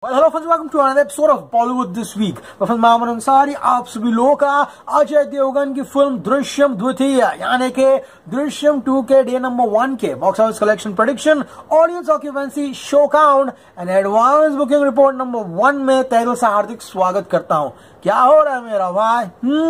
Well, hello friends, welcome to another episode of Bollywood this week. मैं film Maman Ansari आप सभी लोगों का अजय देवगन की फिल्म दृश्यम द्वितीय यानी के दृश्यम 2 के डे नंबर 1 के box office collection prediction, audience occupancy, show count and advance booking report number 1 में तहे दिल से हार्दिक स्वागत करता हूँ। क्या हो रहा है मेरा भाई?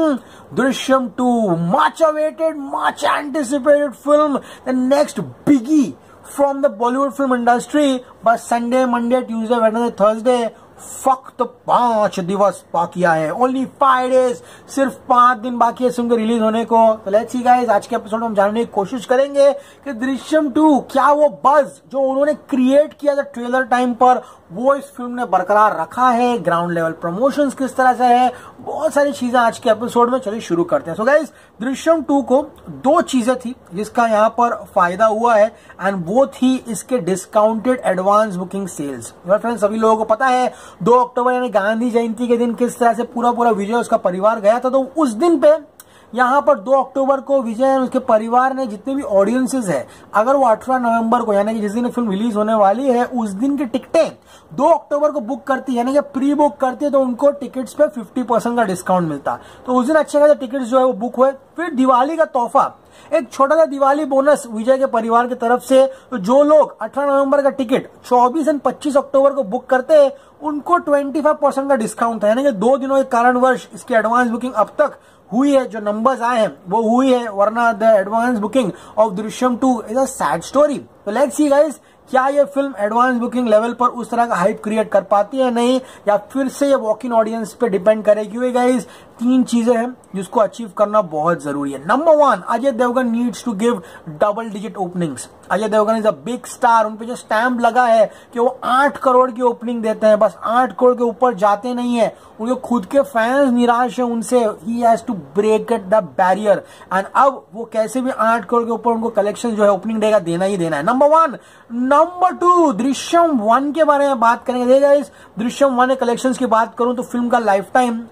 Drishyam 2 much awaited, much anticipated film, the next biggie from the Bollywood film industry, but Sunday, Monday, Tuesday, Wednesday, Thursday, फक्त 5 दिवस बाकी है, ओनली 5 डेज, सिर्फ 5 दिन बाकी है इस फिल्म के रिलीज होने को। तो लेट्स सी गाइस, आज के एपिसोड में हम जानने की कोशिश करेंगे कि दृश्यम 2 क्या वो बज जो उन्होंने क्रिएट किया था ट्रेलर टाइम पर वो इस फिल्म ने बरकरार रखा है, ग्राउंड लेवल प्रमोशंस किस तरह से है, बहुत सारी चीजें आज के एपिसोड में। चलिए शुरू करते हैं। सो गाइस, दृश्यम 2 को 2 चीजें थी जिसका यहाँ पर फायदा हुआ है एंड वो थी इसके discounted advance booking sales. Friends, सभी लोगों को पता है 2 अक्टूबर यानी गांधी जयंती के दिन किस तरह से पूरा विजय उसका परिवार गया था। तो उस दिन पे यहाँ पर 2 अक्टूबर को विजय और उसके परिवार ने जितने भी ऑडियंसेस है, अगर वो 18 नवंबर को यानी कि जिस दिन फिल्म रिलीज होने वाली है उस दिन की टिकटें 2 अक्टूबर को बुक करती है यानी कि प्री बुक करती है तो उनको टिकट्स पे 50% का डिस्काउंट मिलता। तो उस दिन अच्छे खासे टिकट्स जो है वो बुक हुए। फिर दिवाली का तोहफा, एक छोटा सा दिवाली बोनस विजय के परिवार की तरफ से, तो जो लोग 18 नवंबर का टिकट 24 और 25 अक्टूबर को बुक करते हैं उनको 25% का डिस्काउंट है। यानी कि 2 दिनों के कारणवश इसकी एडवांस बुकिंग अब तक हुई है, जो नंबर्स आए हैं वो हुई है, वरना the advance booking of Drishyam 2 is a sad story. तो लेट्स सी गाइस, क्या ये फिल्म एडवांस बुकिंग लेवल पर उस तरह का हाइप क्रिएट कर पाती है नहीं, या फिर से ये वॉक इन ऑडियंस पे डिपेंड करेगी। क्योंकि गाइस 3 चीजें हैं जिसको अचीव करना बहुत जरूरी है। Number 1, Ajay Devgan needs to give double digit openings. Ajay Devgan is a big star, उन पे जो स्टैम्प लगा है कि वो 8 करोड़ की ओपनिंग देते हैं, बस 8 करोड़ के ऊपर जाते नहीं है। उनके खुद के फैंस निराश है उनसे, he has to break it the barrier and अब वो कैसे भी 8 करोड़ के ऊपर उनको कलेक्शन जो है ओपनिंग देगा, देना ही देना है। नंबर 1। नंबर 2, दृश्यम 1 के बारे में बात करेंगे। गाइस, दृश्यम 1 कलेक्शंस की बात करूं तो फिल्म का लाइफ टाइम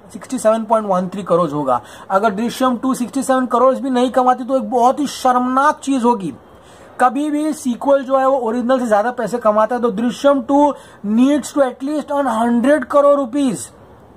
67.13 करोड़ होगा। अगर दृश्यम 2 67 करोड़ भी नहीं कमाती तो एक बहुत ही शर्मनाक चीज होगी। कभी भी सीक्वल जो है वो ओरिजिनल से ज्यादा पैसे कमाता है, तो Drishyam 2 needs to at least on 100 crore rupees.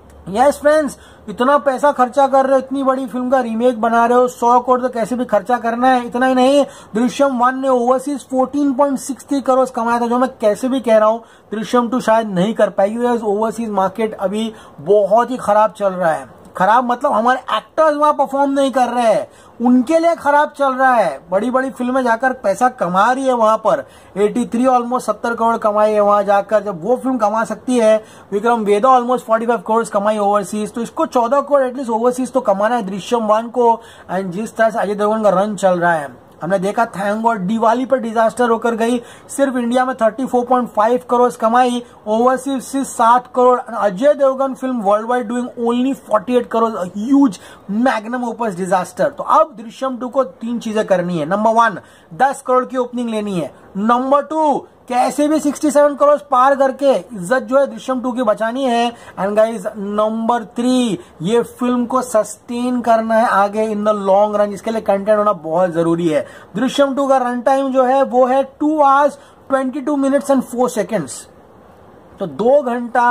Yes friends, इतना पैसा खर्चा कर रहे हो, इतनी बड़ी फिल्म का रीमेक बना रहे हो, 100 करोड़ तो कैसे भी खर्चा करना है। इतना ही नहीं, दृश्यम 1 ने ओवरसीज 14.63 करोड़ कमाया था, जो मैं कैसे भी कह रहा हूं दृश्यम 2 शायद नहीं कर पाएगी। ओवरसीज मार्केट अभी बहुत ही खराब चल रहा है। खराब मतलब हमारे एक्टर्स वहां परफॉर्म नहीं कर रहे हैं, उनके लिए खराब चल रहा है। बड़ी बड़ी फिल्में जाकर पैसा कमा रही है वहां पर, 83 ऑलमोस्ट 70 करोड़ कमाई है वहां जाकर, जब वो फिल्म कमा सकती है। विक्रम वेदा ऑलमोस्ट 45 करोड़ कमाई ओवरसीज, तो इसको 14 करोड़ एटलीस्ट ओवरसीज तो कमाना है दृश्यम 1 को। एंड जिस तरह से अजय देवगन का रन चल रहा है, हमने देखा थैंक गॉड दिवाली पर डिजास्टर होकर गई, सिर्फ इंडिया में 34.5 करोड़ कमाई, overseas 7 crore. Ajay Devgan film world wide doing only 48 crore, huge magnum opus disaster. तो अब दृश्यम 2 को 3 चीजें करनी है। नंबर 1, 10 करोड़ की ओपनिंग लेनी है। नंबर 2, कैसे भी 67 करोड़ पार करके इज्जत जो है दृश्यम 2 की बचानी है। एंड गाइस, नंबर 3, ये फिल्म को सस्टेन करना है आगे इन द लॉन्ग रन, जिसके लिए कंटेंट होना बहुत जरूरी है। दृश्यम 2 का रन टाइम जो है वो है 2 hours 22 minutes and 4 seconds। तो 2 घंटा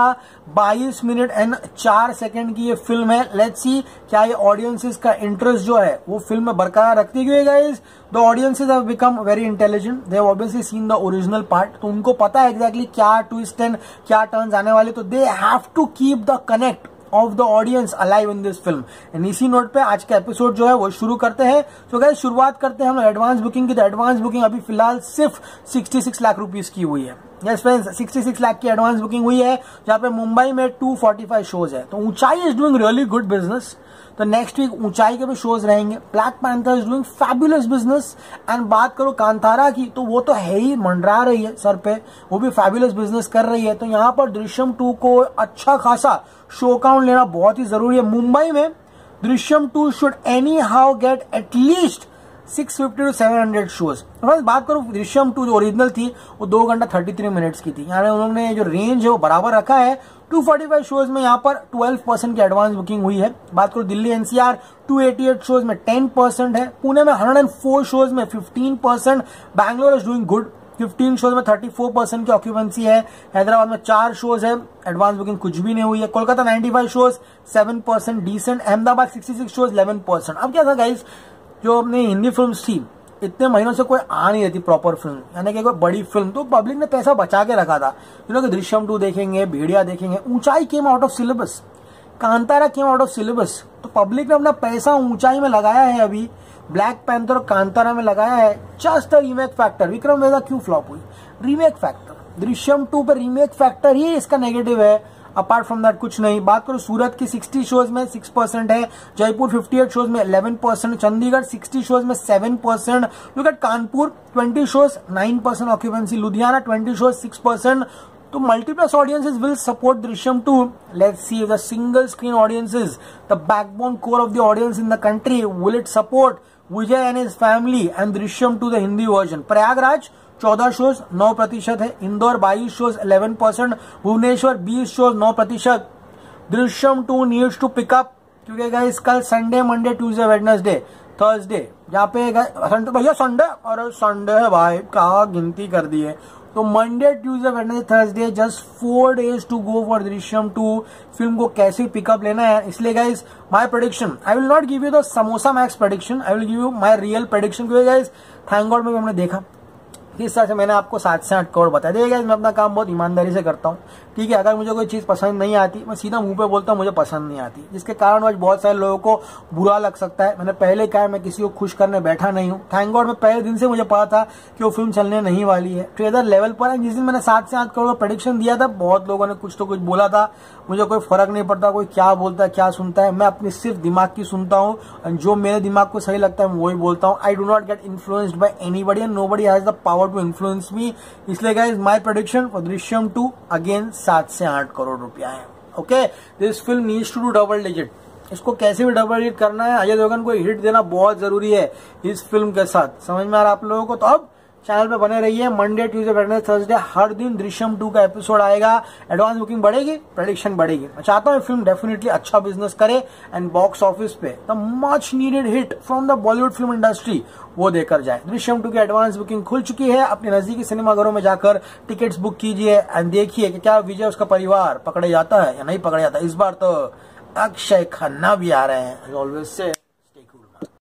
22 मिनट एंड 4 सेकंड की ये फिल्म है। लेट्स सी क्या ये ऑडियंसेस का इंटरेस्ट जो है वो फिल्म में बरकरार रखती है। Guys, the audiences have become very intelligent, they have obviously seen the original part, तो उनको पता है एग्जैक्टली क्या ट्विस्ट एंड क्या टर्न्स आने वाले, तो they have to keep the connect of the audience alive in this film. And इसी नोट पे आज का एपिसोड जो है वो शुरू करते हैं। तो गाइस, शुरुआत करते हैं हम एडवांस बुकिंग की। तो एडवांस बुकिंग अभी फिलहाल सिर्फ 66 लाख रुपीस की हुई है। यस फ्रेंड्स, 66 लाख की एडवांस बुकिंग हुई है, जहां पे मुंबई में 245 शोज है। तो Uunchai is doing really good business. तो नेक्स्ट वीक ऊंचाई के भी शोज रहेंगे। Black Panther is doing fabulous business. And बात करो कांतारा की, तो वो तो है ही, मंडरा रही है सर पे, वो भी फैबुलस बिजनेस कर रही है। तो यहाँ पर दृश्यम 2 को अच्छा खासा शो काउंट लेना बहुत ही जरूरी है। मुंबई में Drishyam 2 should anyhow get at least 650 to 700 shows. बात करो दृश्यम 2 जो ओरिजिनल थी वो 2 घंटा 33 मिनट्स की थी, यानी उन्होंने जो रेंज है वो बराबर रखा है। 245 शोज में यहाँ पर 12% की एडवांस बुकिंग हुई है। बात करो दिल्ली एनसीआर 288 शोज में 10% है, पुणे में 104 शोज में 15%, Bangalore is doing good 15 shows में 34% की ऑक्यूपेंसी है। हैदराबाद में 4 शोज है, एडवांस बुकिंग कुछ भी नहीं हुई है। Kolkata 95 shows 7% decent. Ahmedabad 66 shows 11%। अब क्या था गाइस, जो अपनी हिंदी फिल्म थी इतने महीनों से कोई आ नहीं रही थी प्रॉपर फिल्म, यानी कि कोई बड़ी फिल्म, तो पब्लिक ने पैसा बचा के रखा था। कि दृश्यम 2 देखेंगे, भेड़िया देखेंगे। Uunchai came out of syllabus, Kantara came out of syllabus, तो पब्लिक ने अपना पैसा ऊंचाई में लगाया है। अभी ब्लैक पैंथर और कांतारा में लगाया है। Just the remake factor. Vikram Vedha क्यों फ्लॉप हुई? Remake factor. दृश्यम 2 पर रीमेक फैक्टर ही इसका नेगेटिव है, अपार्ट फ्रॉम दैट कुछ नहीं। बात करो सूरत की 60 शोज में 6% है, जयपुर 58 शोज में 11%, चंडीगढ़ 60 शोज में 7%, look at Kanpur 20 shows 9% occupancy, Ludhiana 20 shows 6%. तो multiplex audiences will support Drishyam 2. Let's see if the single screen audiences, the backbone core of the audience in the country, will it support Vijay and his family and Drishyam 2 the Hindi version. Prayagraj 14 shows 9% है, Indore 22 shows 11%, Bhubaneswar 20 shows 9%. Drishyam 2 needs to pick up, क्योंकि guys कल Sunday, Monday, Tuesday, Wednesday, Thursday, जहाँ पे भैया Sunday, अरे Sunday है भाई, क्या गिनती कर दी है. तो Monday, Tuesday, Wednesday, Thursday, just 4 days to go for Drishyam 2. Film को कैसे पिकअप लेना है, इसलिए guys my prediction, I will not give you the samosa max prediction, I will give you my real prediction. क्योंकि गाइस थैंक गॉड में भी हमने देखा किस तरह से मैंने आपको 7 से 8 करोड़ बताया. देखिए गाइस मैं अपना काम बहुत ईमानदारी से करता हूँ, ठीक है. अगर मुझे कोई चीज पसंद नहीं आती, मैं सीधा मुंह पे बोलता हूँ मुझे पसंद नहीं आती, जिसके कारण आज बहुत सारे लोगों को बुरा लग सकता है. मैंने पहले कहा मैं किसी को खुश करने बैठा नहीं हूँ. थैंक गॉड मैं पहले दिन से मुझे पता था कि वो फिल्म चलने नहीं वाली है. ट्रेलर लेवल पर है. जिस दिन मैंने 7 से 8 करोड़ का प्रेडिक्शन दिया था, बहुत लोगों ने कुछ तो कुछ बोला था. मुझे कोई फर्क नहीं पड़ता कोई क्या बोलता है क्या सुनता है, मैं अपनी सिर्फ दिमाग की सुनता हूँ, जो मेरे दिमाग को सही लगता है मैं वही बोलता हूँ. I do not get influenced by anybody and nobody has the power to influence me. इसलिए guys my prediction for Drishyam 2 again 7 से 8 करोड़ रुपया है. Okay, this film needs to do double digit. इसको कैसे भी डबल हिट करना है, अजय देवगन को हिट देना बहुत जरूरी है इस फिल्म के साथ. समझ में आ रहा आप लोगों को? तो अब चैनल पे बने रहिए. मंडे, ट्यूसडे, वेडनेसडे, थर्सडे हर दिन दृश्यम 2 का एपिसोड आएगा. एडवांस बुकिंग बढ़ेगी, प्रेडिक्शन बढ़ेगी. मैं चाहता हूँ फिल्म डेफिनेटली अच्छा बिजनेस करे एंड बॉक्स ऑफिस पे the much needed hit from the Bollywood film industry वो देकर जाए. दृश्यम 2 की एडवांस बुकिंग खुल चुकी है. अपने नजदीकी सिनेमाघरों में जाकर टिकट्स बुक कीजिए एंड देखिए कि क्या विजय उसका परिवार पकड़े जाता है या नहीं पकड़े जाता. इस बार तो अक्षय खन्ना भी आ रहे हैं, ऑलवेज से.